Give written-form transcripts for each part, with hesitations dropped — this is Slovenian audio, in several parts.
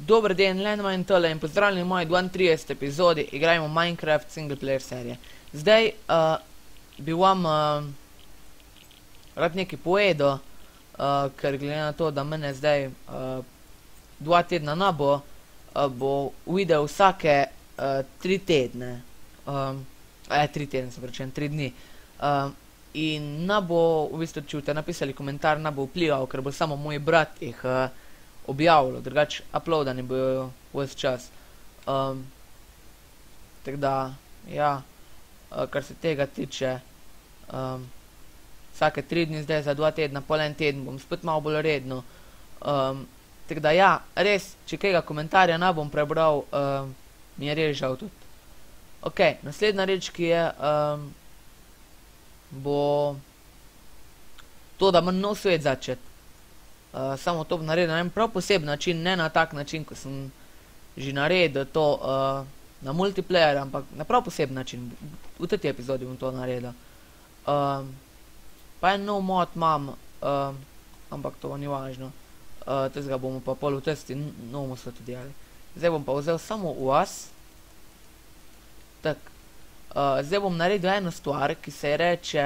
Dober dan, Lenma in tole in pozdravljeni v moji 32. epizodi igrajmo Minecraft single player serije. Zdaj bi vam rad nekaj povedal, ker glede na to, da mene zdaj 2 tedna ne bo, bo video vsake 3 tedne. 3 tedne, se pravi, 3 dni. In ne bo, v bistvu, če boste napisali komentar, ne bo vplival, ker bo samo moj brat jih objavilo, drugače uploadani bojo vse čas. Tako da, ja, kar se tega tiče, vsake 3 dni zdaj za 2 tedna, pol en teden bom spet malo bolj redno. Tako da, ja, res, če kega komentarja ne bom prebral, mi je res žal tudi. Ok, naslednja reč, ki je, bo to, da moram nov svet začeti. Samo to bom naredil na en prav poseben način, ne na tak način, ko sem že naredil to na multiplayer, ampak na prav poseben način. V tej epizodi bom to naredil. Pa en nov mod imam, ampak to ni važno. Tega bomo pa pol v testi novomu svetu delali. Zdaj bom pa vzel samo vas. Tak. Zdaj bom naredil eno stvar, ki se reče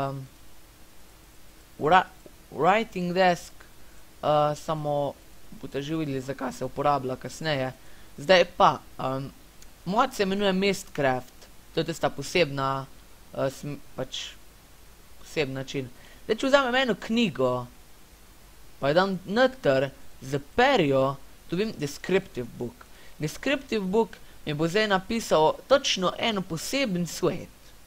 writing desk, samo boste že videli, zakaj se uporablja kasneje. Zdaj pa, mod se imenuje Mistcraft, to je tista posebna, pač poseben način. Zdaj, če vzamem eno knjigo, pa jo dam noter z perjo, dobim descriptive book. Descriptive book mi bo zdaj napisal točno eno poseben svet.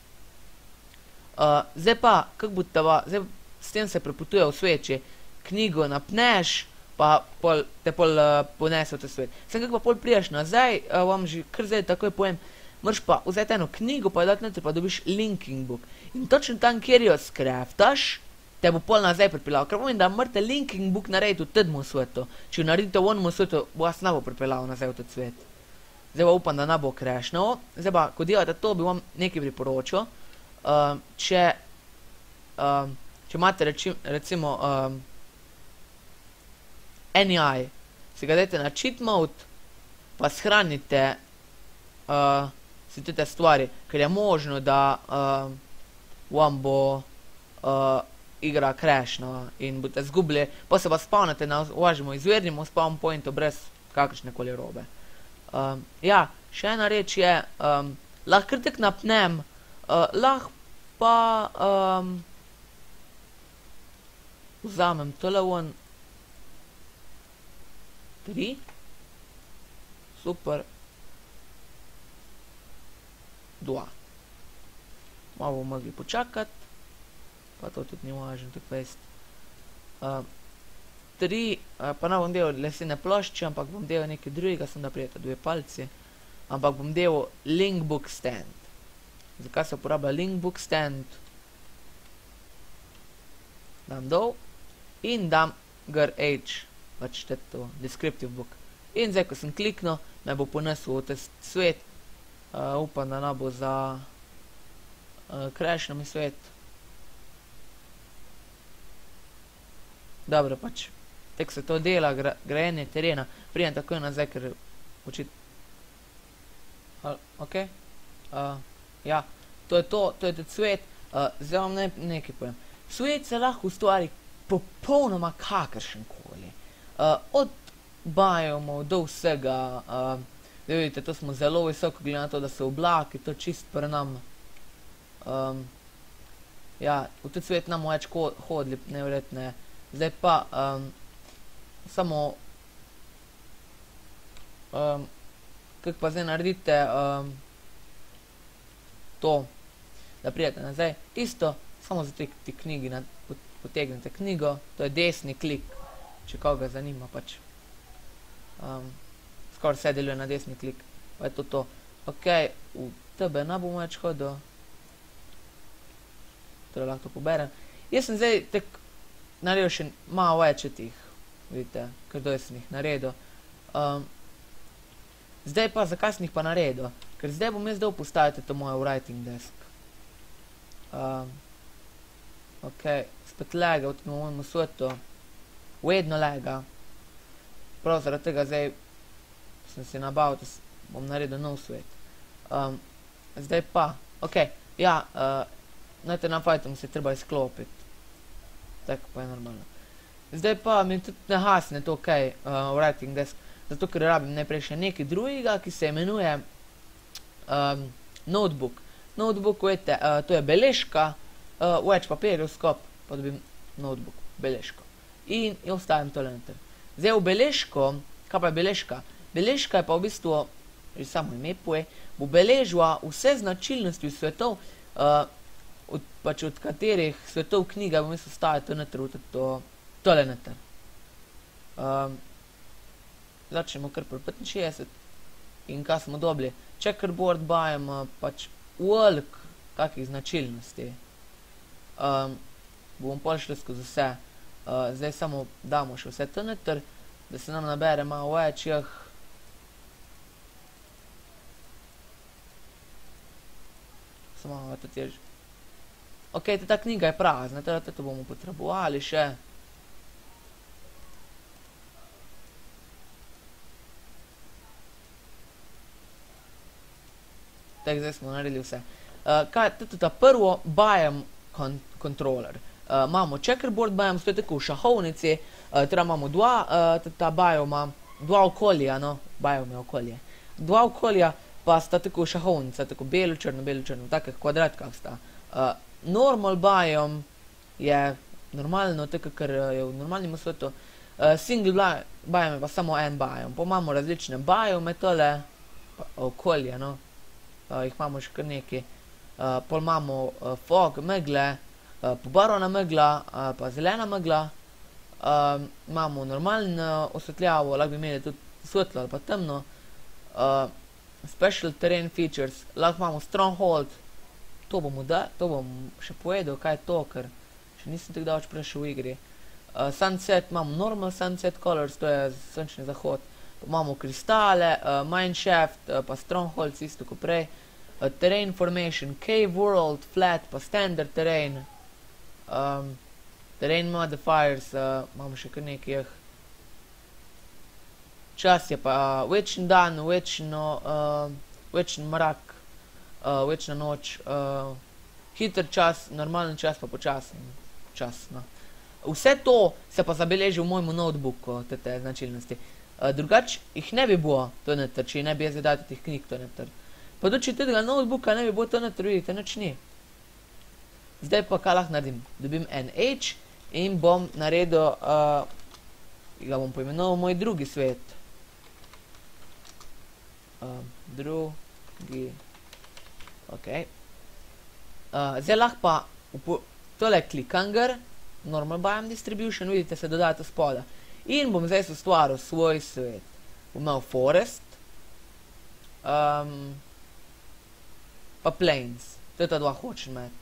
Zdaj pa, kako bo zdaj s tem se prepotuje v svet, če knjigo napneš, pa te pol ponese v ta svet. Sem kako pa pol priješ nazaj, vam že kar zdaj takoj povem, moraš pa vzeti eno knjigo, pa jo dati noter, pa dobiš linking book. In točno tam, kjer jo skraftaš, te bo pol nazaj pripeljal. Ker povem, da morate linking book narediti v tedmu svetu. Če jo naredite v onemu svetu, bo vas ne bo pripeljal nazaj v ta svet. Zdaj pa upam, da ne bo crashnil. Zdaj pa, ko delate to, bi vam nekaj priporočil. Če imate recimo NEI, si ga dajte na cheat mode, pa shranite si te stvari, ker je možno, da vam bo igra crashnila in boste zgubili, pa se pa spawnate na vašemu izvirnemu spawn pointu brez kakršnekoli robe. Ja, še ena reč je, lahko kar tak napnem, lahko pa vzamem tole ven 3, super, 2. Malo bomo mogli počakati, pa to tudi ni važno, tako vest. 3, pa ne bom delal lesene plošče, ampak bom delal nekaj drugega, sem da prijeta 2 palci, ampak bom delal link book stand. Zakaj se uporablja link book stand? Dam dol in dam gr-h, pač to descriptive book. In zdaj, ko sem kliknil, me bo ponesel v ta svet. Upam, da ne bo za crashnil mi svet. Dobro, pač. Tek se to dela, grajenje terena, prijem takoj nazaj, ker očit... Ok? Ja, to je to, to je ta cvet. Zdaj vam nekaj povem. Cvet se lahko ustvari popolnoma kakršenkoli. Od biomov do vsega. Zdaj vidite, to smo zelo visoko, glede na to, da so oblaki, to čist pri nam. Ja, v ta cvet nam več hodili, nevredne. Zdaj pa, samo, kako pa zdaj naredite to, da prijete nazaj, isto, samo za te knjigi, potegnete knjigo, to je desni klik, če koga zanima, pač. Skoraj vse deluje na desni klik, pa je to. Ok, v tebe ne bom več hodil, torej lahko to poberem. Jaz sem zdaj tek naredil še malo več tih, vidite, ker doj sem jih naredil. Zdaj pa, zakaj sem jih pa naredil? Ker zdaj bom jaz dal postaviti to mojo writing desk. Ok, spet lega v tem mojemu svetu. Vedno lega. Prav zaradi tega zdaj sem si nabavil, bom naredil nov svet. Zdaj pa, ja, najte na fajtom se treba izklopiti. Tako pa je normalno. Zdaj pa mi tudi ne hasne to, writing desk, zato ker rabim najprej še nekaj drugega, ki se imenuje notebook. Notebook, vete, to je beležka, več papirjev skop, pa dobim notebook, beležko. In jo vstavim tole noter. Zdaj v beležko, kaj pa je beležka? Beležka je pa v bistvu, že samo ime poje, bo beležila vse značilnosti svetov, od katerih svetov knjiga bom mislil staviti tole noter. Začnemo kar pri 65 in kaj smo dobili? Checkerboard biome, pač velik kakih značilnosti. Bomo pol šli skozi vse. Zdaj samo damo še vse to noter, da se nam nabere malo več jih. Samo malo to tež. Ta knjiga je prazna, to bomo potrebovali še. Tako, zdaj smo naredili vse. Ta prvo biome controller. Imamo checkerboard biome, to je tako v šahovnici, teda imamo ta bioma, dva okolja, no, biome je okolje. Dva okolja pa sta tako šahovnica, tako belo-črno, v takih kvadratkah sta. Normal biome je normalno, tako kar je v normalnem svetu. Single biome je pa samo en biome. Pa imamo različne biome, tole okolje, no. Jih imamo še kar nekaj. Pol imamo fog, megle, pobarvana megla, pa zelena megla. Imamo normalno osvetljavo, lahko bi imeli tudi svetlo ali pa temno. Special terrain features, lahko imamo stronghold. To bom še povedal, kaj je to, ker še nisem tako daleč prešel v igri. Sunset, imamo normal sunset colors, to je sončni zahod. Pa imamo kristale, mineshaft, pa strongholds, isto kot prej. Terrain formation, cave world, flat, pa standard terrain. Terrain modifiers, imamo še kar nekaj. Čas je pa večen dan, večen mrak, večna noč, hiter čas, normalen čas pa počasen čas. Vse to se pa zabeleži v mojemu notebooku, te značilnosti. Drugač jih ne bi bilo to noter, če ne bi jaz zadal teh knjig to noter. Pa tudi če tega notebooka ne bi bilo to noter, vidite, nič ni. Zdaj pa kaj lahko naredim? Dobim en H in bom naredil, ga bom poimenoval moj drugi svet. Drugi, zdaj lahko pa tole klikanger, normal biome distribution, vidite, se dodaja to spoda. In bom zdaj ustvaril svoj svet. Bom imel forest, pa plains, to je ta dva hočem imeti.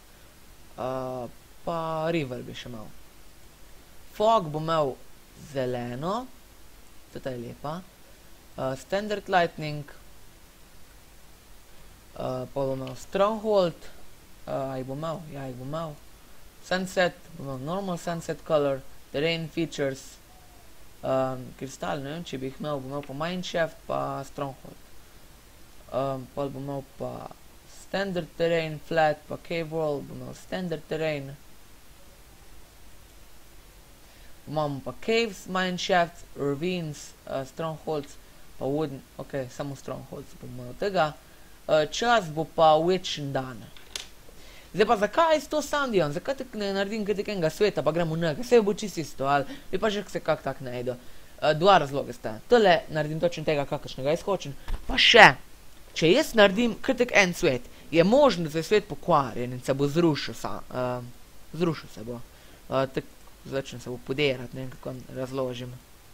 Pa river bi še imel. Fog bom imel zeleno, to je lepa. Standard lightning, pa bom imel stronghold, jih bom imel, ja jih bom imel. Sunset, bom imel normal sunset color, terrain features, kristal, ne vem, če bi jih imel, bom imel pa mineshaft, pa stronghold. Pa bom imel pa standard terrain, flat, pa cave world, bom imel standard terrain. Imamo pa caves, mineshafts, ravines, strongholds, pa wooden, samo strongholds bom imel tega. Čas bo pa večen dan. Zdaj pa zakaj to sam delam, zakaj tako ne naredim enega sveta, pa gremo nekaj, vse bo čisto isto, ali bi pa že se kak tak najdo. Dva razloga sta. Tole naredim točno tega, kakršnega jaz hočem. Pa še, če jaz naredim kar tak en svet, je možno, da se je svet pokvarjen in se bo zrušil se bo. Začne se bo podirati, ne vem, kako razložim.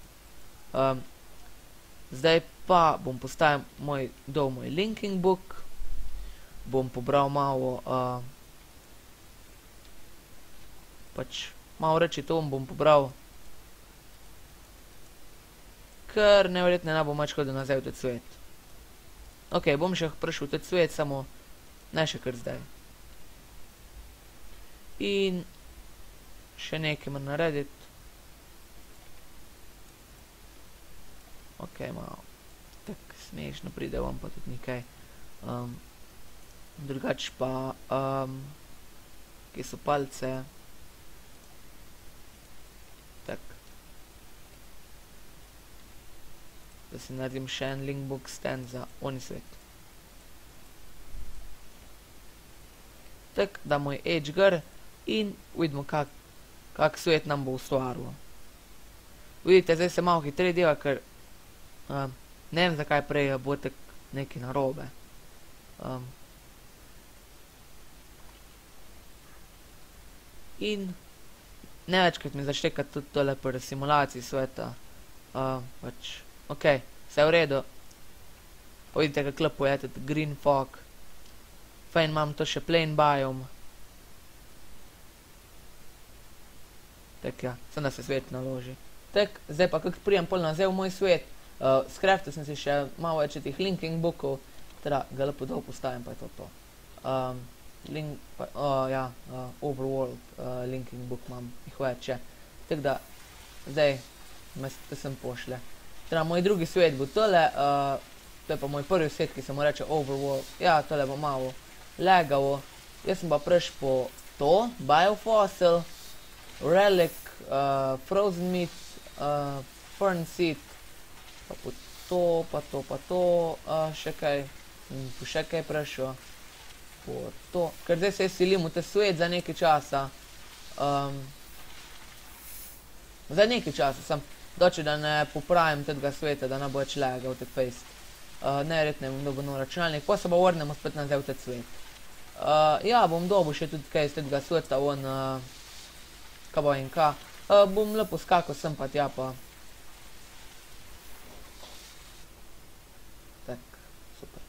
Zdaj pa bom postavil moj linking book, bom pobral malo, pač malo reči to bom pobral, ker nevredne ne bom mač hodil nazaj v ta svet. Bom še prišel v ta svet, samo ne še kar zdaj. In še nekaj moram narediti. Malo. smešno pride vam pa tudi nekaj. Drugač pa, kje so palce. Tak. Da si naredim še en linkbook stand za oni svet. Tak, damo edge gor in vidimo kak svet nam bo ustvaril. Vidite, zdaj se malo hitreje dela, ker ne vem, zakaj prej bo tak nekaj narobe. In ne večkrat mi zašteka tudi tole pri simulaciji sveta. Pač, okej, vse v redu. Vidite, kak lepo je tudi green fog. Fajn imam to še plain biome. Tak ja, sem da se svet naloži. Tak, zdaj pa kak prijem pol nazaj v moj svet. Skraftil sem si še malo več tih linking bookov. Teda ga lepo dol postavim, pa je to. Overworld linking book imam jih več, ja. Tak da, zdaj me sem pošle. Teda moj drugi svet bo tole, to je pa moj prvi svet, ki se mu reče Overworld. Ja, tole bo malo lagavo. Jaz sem pa priš po to, Biofossil, Relic, Frozen Meat, Fern Seed, pa po to, še kaj, po še kaj prišel, po to, ker zdaj se silim v te svet za nekaj časa. Za nekaj časa sem, doče da ne popravim tega sveta, da ne bo več lagal tak fejst. Najverjetneje bom dobil nov računalnik, pa se pa vrnemo spet nazaj v ta svet. Ja, bom dobil še tudi kaj iz tega sveta, kaj bo in kaj. Bom lepo skakal sem pa tja pa. Tak, super.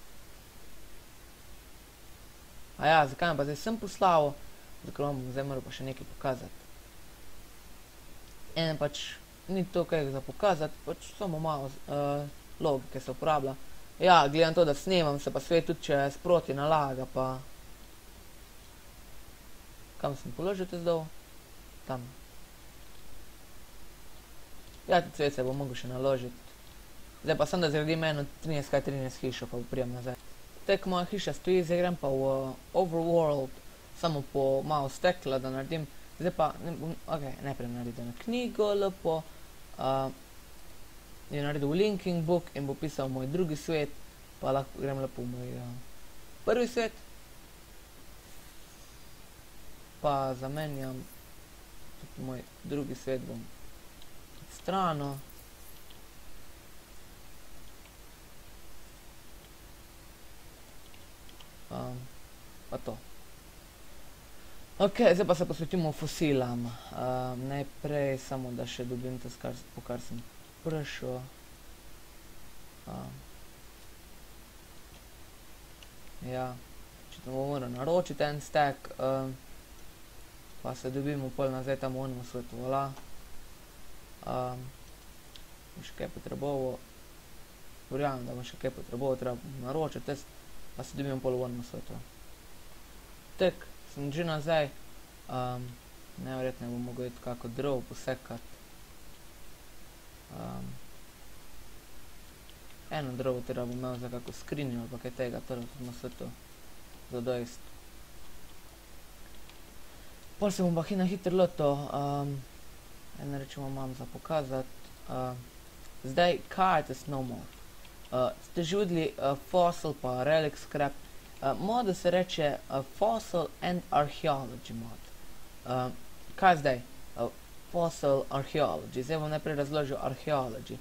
A ja, zakaj me pa zdaj sem poslal? Zakaj vam bom zdaj moral pa še nekaj pokazati. Ene pač, ni to kaj za pokazati, pač samo malo logike se uporablja. Ja, gledam to, da snemam se pa svet tudi, če sproti nalaga pa. Kam sem položil te zdaj? Tam. Ja, tudi svet se bom mogel še naložiti. Zdaj pa sem da zredim eno 13x13 hišo, pa prijem nazaj. Tek moja hiša stoji, zdaj grem pa v Overworld, samo po malo stekla, da naredim. Zdaj pa, najprej naredim na knjigo lepo, je naredil linking book in bo pisal moj drugi svet, pa lahko grem lepo v moj prvi svet. Pa zamenjam tudi moj drugi svet, bom strano. Pa to. Ok, zdaj pa se posvetimo fosilam. Najprej samo, da še dobim to, po kar sem prišel. Ja, če to bomo moral naročiti en stack, pa se dobimo pol nazaj tam v onemu svetu, vola. Še kaj potreboval, verjamem, da bom še kaj potreboval, treba naročiti, pa se dobimo pol v onemu svetu. Tak, sem že nazaj, najverjetneje bom mogel iti kako drvo posekati. Eno drvo teda bom imel za kako skrinjo ali pa kaj tega, teda tudi na svetu za dojst. Pol se bom pa na hitro loto, eno rečemo imam za pokazati. Zdaj, kaj je to snowmod? Ste že videli Fossil pa Relic Scrap? Modu se reče Fossil and Archaeology mod. Kaj zdaj? Fossil Archaeology. Zdaj bom najprej razložil Archaeology.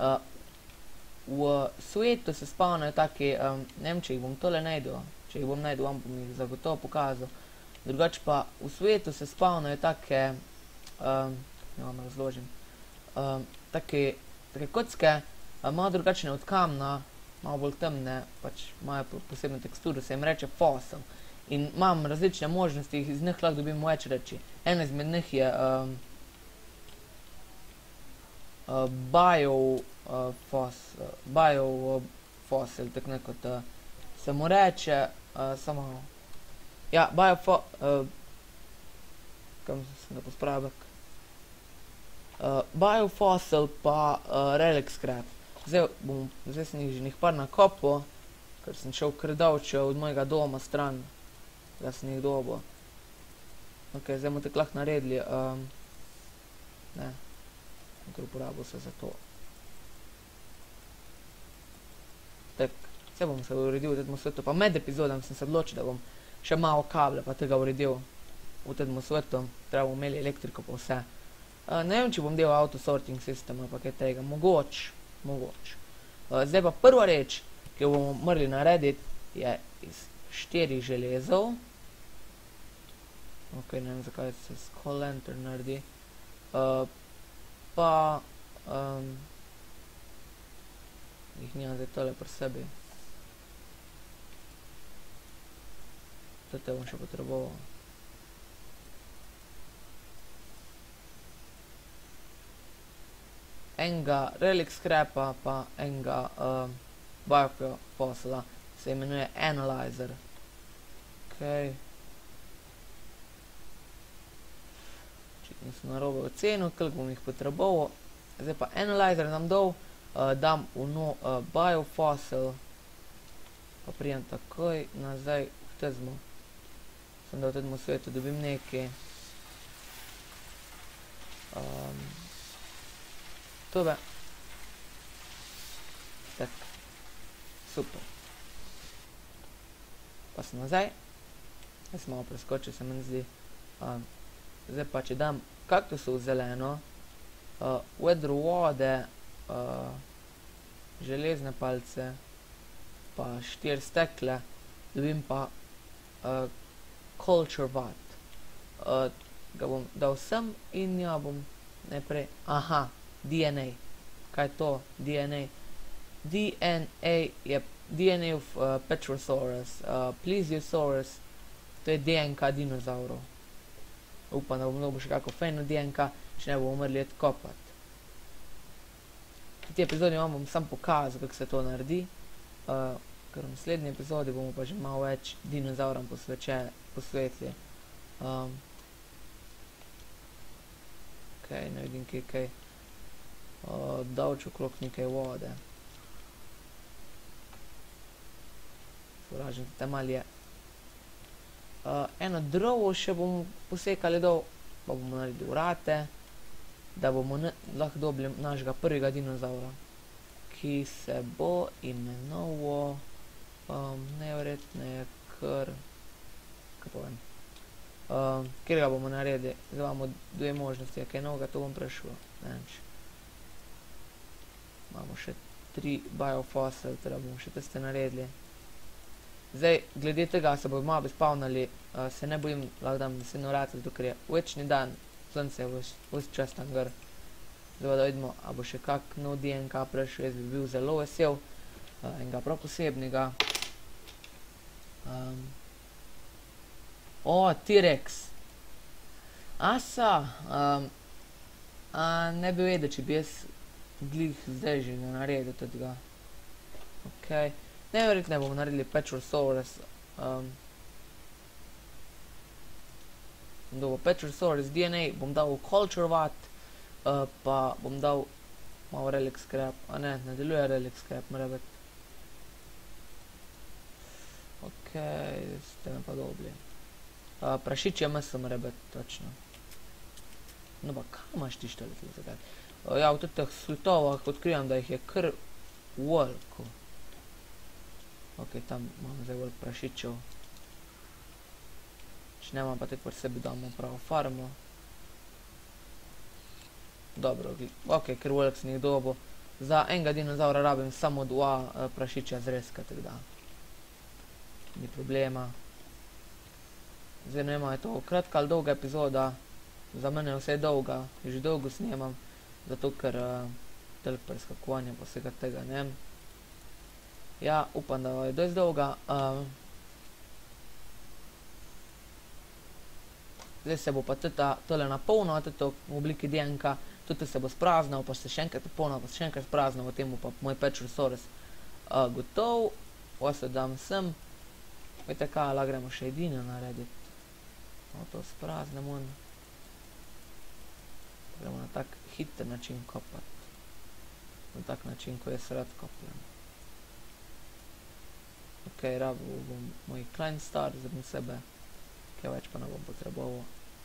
V svetu se spavnajo taki, ne vem, če jih bom tole najdel, če jih bom najdel, vam bom jih zagotovo pokazal. Drugač pa v svetu se spavnajo take, ne vam razložim, take kocke, malo drugačne od kamna, malo bolj temne, pač imajo posebno teksturo, se jim reče fossil. In imam različne možnosti, iz njih lahko dobim več reči. Ena izmed njih je biofossil, tak nekot se mu reče, samo, ja, kam sem ga pospravil, Biofossil pa Relic Scrap. Zdaj sem jih že njih par nakopal, ker sem šel kar davče od mojega doma stran, da sem jih dobil. Ok, zdaj bomo tako lahko naredili, ne, ker uporabil se za to. Tak, vse bom se uredil v tem svetu, pa med epizodami sem se odločil, da bom še malo kable pa tega uredil v tem svetu, treba bomo imeli elektriko pa vse. Ne vem, če bom delal auto-sorting sistem ali pa kaj tega, mogoče. Zdaj pa prva reč, ki jo bomo morali narediti, je iz 4 železov. Ok, ne vem, zakaj se skull lantern naredi. Pa jih nimam zdaj tole pri sebi. Te bom še potreboval. Enega relic scrapa pa enega biofossila se imenuje analyzer. Ok. Očitno sem narobe ocenil, koliko bom jih potreboval. Zdaj pa analyzer nam dol, dam v biofossil, pa prijem takoj nazaj v tezmo. Sem da v tedmu svetu dobim nekaj. Tube. Tak. Super. Pa sem nazaj. Jaz sem malo preskočil, se meni zdi. Zdaj pa, če dam kaktusov zeleno, vedro vode, železne palce, pa 4 stekle, dobim pa culture vat. Ga bom dal sem in ja bom najprej, aha, DNA. Kaj je to? DNA. DNA je DNA of Petrosaurus, Plesiosaurus, to je DNK dinozaurov. Upam, da bom dobil še kako fejno DNK, če ne bomo umrli odkopat. V tej epizodi vam bom sam pokazal, kako se to naredi, ker v naslednji epizodi bomo pa že malo več dinozaurom posvetili. Ok, ne vidim kaj. Davč okrog nekaj vode. Sovražen, tam ali je. Eno drovo še bomo posekali dol, pa bomo naredili vrate, da bomo lahko dobili našega prvega dinozaura, ki se bo imenoval najverjetneje kar, kaj povem, kjer ga bomo naredili. Zdaj imamo dve možnosti, kaj novega, to bom prešel, ne vem če. Imamo še 3 biofossil, teda bomo še teste naredili. Zdaj, glede tega se bojo malo spavnali, se ne bojim, lahko dam naslednjo vrata, zato ker je večni dan, sonce je vse čas tam gor. Zdaj da vidimo, a bo še kak nov DNK prešel, jaz bi bil zelo vesel, enega prav posebnega. T-Rex. Asa, ne bi vedel, če bi jaz glih zdaj že naredil tega. Ok, najverjetneje bomo naredili Petrosaurus. Dobo Petrosaurus DNA, bom dal culture vat, pa bom dal malo relic scrap, a ne deluje relic scrap, mora biti. Ok, ste me pa dobili. Prašičje meso mora biti, točno. No pa, kaj imaš ti šteli tega zakaj? Ja, v teh slutovah odkrivam, da jih je kar veliko. Ok, tam imam zdaj veliko prašičev. Če nemam pa tako pri sebi damo pravo farmo. Dobro, ok, ker veliko sem jih dobil. Za enega dinozaura rabim samo 2 prašičja zrezka, tako da. Ni problema. Zdaj ne vem, je to kratka ali dolga epizoda. Za mene je vse dolga, že dolgo snemam. Zato, ker toliko preskakovanja pa vsega tega, ne vem. Ja, upam, da je dosti dolga. Zdaj se bo pa tole napolnila, v obliki DNK, tudi se bo spraznal, pa se še enkrat napolnila, pa se še enkrat spraznal, v tem bo pa moj Petrosaurus gotov. Vse dam sem. Vete kaj, lahko gremo še edino narediti. To spraznemo. Gremo na tak hiter način kopati. na tak način, ko jaz rad kopljem. Ok, rabil bom moj Klein Star za sebe, kaj več pa ne bom potreboval.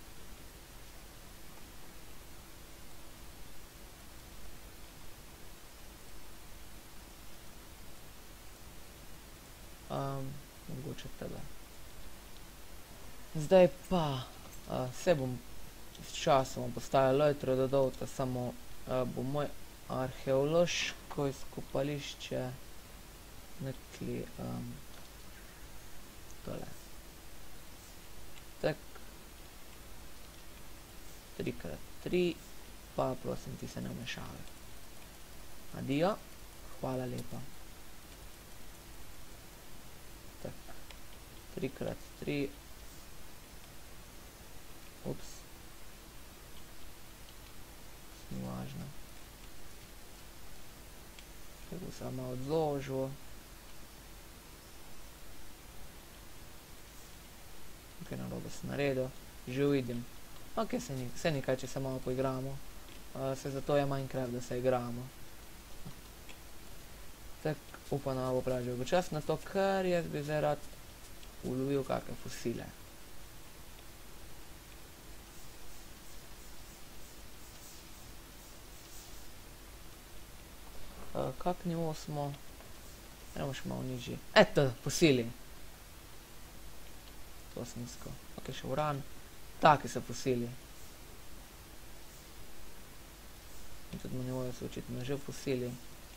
Mogoče tebe. Zdaj pa, se bom s časom postavil lojtro dodal, da samo bo moj arheološko izkopališče nekli tole. Tak. 3x3, pa prosim ti se ne vmešavaj. Adijo, hvala lepa. 3x3. Ups. Ni važno. Kaj bo samo odložil. Kaj narobe sem naredil. Že vidim. Ok, se nikaj, če se malo poigramo. Se zato je Minecraft, da se igramo. Tak, upam, da bo pravi že čas na to, ker jaz bi zdaj rad ulovil kakve fosile. Kak nivo smo? Gremo še malo nižji. Eto, fosili. To sem iskal. Ok, še uran. Taki so fosili. In tudi na nivoju so očitno že fosili.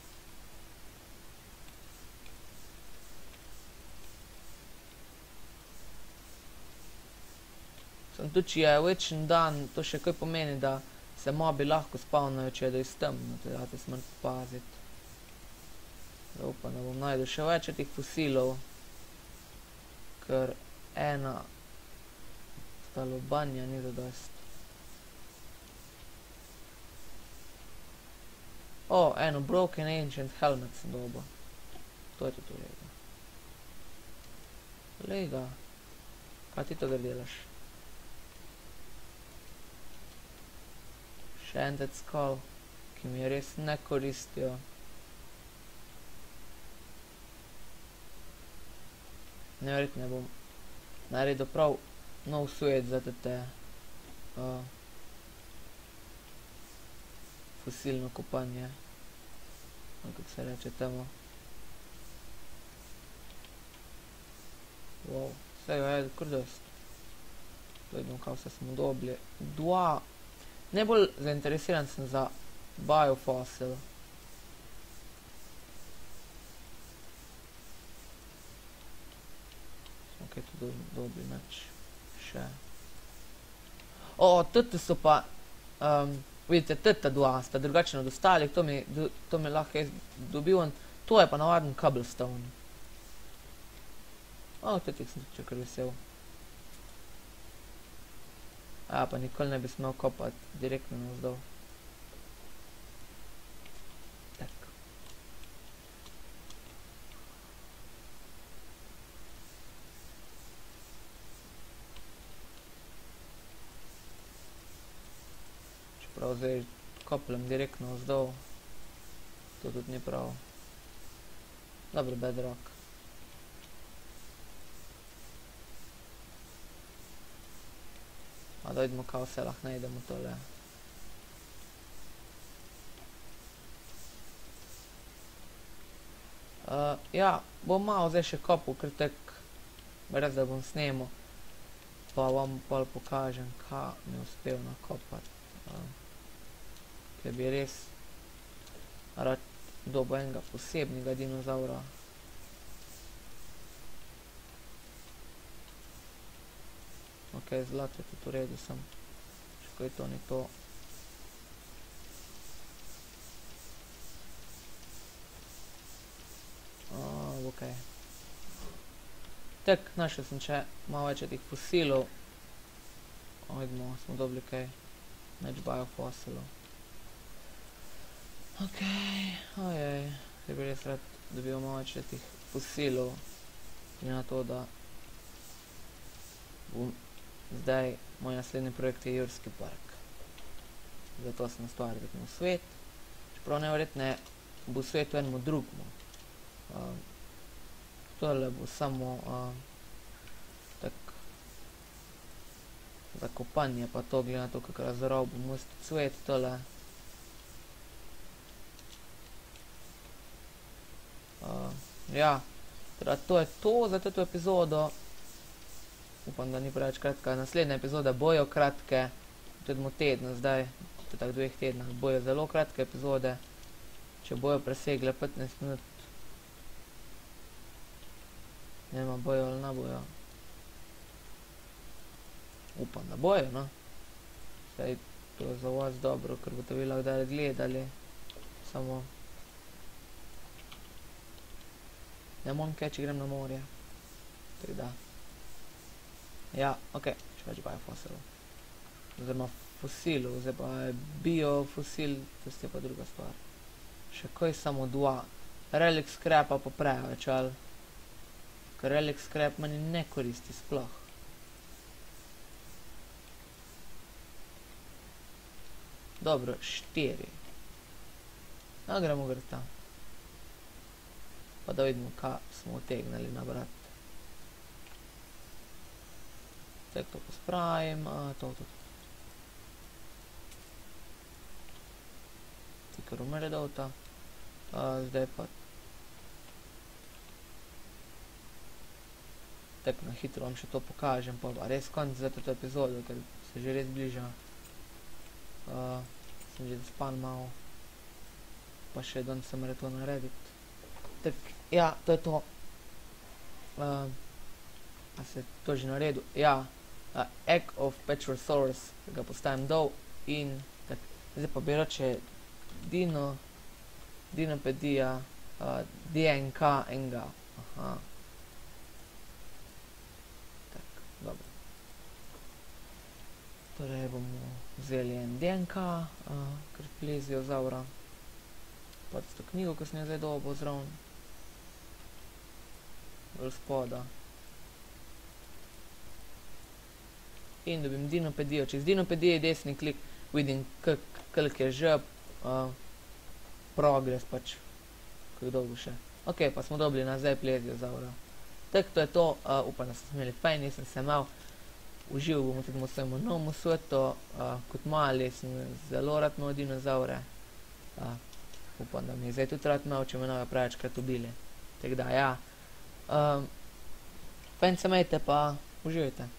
Tudi, če je večen dan, to še kaj pomeni, da se mobi lahko spavnajo, če je da iztemno, teda te smrt paziti. Da upam, da bom najdel še več teh fosilov, ker ena ta lobanja ni zadost. Eno Broken Ancient Helmet sem dobil. To je tudi v redu. Lega, kaj ti to gre delaš? Shanded Skull, ki mi res ne koristijo. Neverjetno bom naredil prav nov svet za te fosilno kopanje. Kako se reče temu. Wow, vse jo je kar dost. Gledam, kaj vse smo dobili. Najbolj zainteresiran sem za biofossil. Smo kaj tu dobili nič še. Tete so pa, vidite, tete dva sta drugačne od ostalih, to mi lahko jaz dobil, to je pa navaden cobblestone. Tetih sem tudi kar vesel. Pa nikoli ne bi smel kopati direktno navzdol. Tak. Čeprav zdaj kopljem direktno navzdol, to tudi ni prav. Dobro, bedrock. Dojdemo, kao se lahko najdemo tole. Ja, bom malo zdaj še kopal, ker tek brez da bom snemal, pa vam pol pokažem, kaj mi je uspel nakopati. Ker bi res rad dobil enega posebnega dinozaura. Ok, zlato je tudi v redu sem. Še kaj to ni to. Ok. Tak, našel sem še malo več tih fosilov. Ojdemo, smo dobili kaj. Neč biofossilov. Ok, ojej. Ker bi res rad dobil malo več tih fosilov. In na to, da bom zdaj, moj naslednji projekt je Jurski park. Zato sem ustvaril v svet. Čeprav neverjetno bo svetu enemu drugemu. Tole bo samo za kopanje, pa to glede na to, kako razrobil bom isti cvet tole. Ja, teda to je to za to epizodo. Upam, da ni preveč kratka. Naslednje epizode bojo kratke, tudi v tednu zdaj, v tak 2 tednah, bojo zelo kratke epizode. Če bojo presegle 15 minut, ne vem, bojo ali ne bojo. Upam, da bojo, no. Zdaj, to je za vas dobro, ker boste vi lahko dali gledali. Samo ne morem kaj, če grem na morje. Tako da. Ja, okej, še več biofosilov. Oziroma fosilov, zdaj pa je biofosil, to je pa druga stvar. Še kaj, samo 2. Relic scrapa pa preveč, ali? Ker relic scrap meni ne koristi sploh. Dobro, 4. No, gremo gre tam. Pa da vidimo, kaj smo utegnili nabrati. Tek to pospravim, to. Tikar umre dolta. Zdaj pa tek na hitro vam še to pokažem, pa res konc za to epizodo, ker se že res bliža. Sem že zaspan malo. Pa še danes sem moral to narediti. Tak, ja, to je to. A se to že naredil? Ja. Egg of Petrosaurus, ga postavim dol in tak, zdaj pa bi reče Dinopedija, DNK enga. Aha. Tak, dobro. Torej bomo vzeli en DNK, ker pleziozaura. Pa to knjigo, ko sem jo zdaj dobil zraven. Bolj spoda. In dobim dinopedijo. Čez dinopedije desni klik vidim, koliko je že progres, pač, kako dolgo še. Ok, pa smo dobili nazaj pleziozaura. Tako to je to, upam, da ste imeli fajn, nisem se imel. Užival bomo tudi v svojemu novemu svetu, kot mali sem zelo rad imel dinozaure. Upam, da mi je zdaj tudi rad imel, če me ne bi prevečkrat ubili. Tako da, ja. Fajn se imejte, pa uživajte.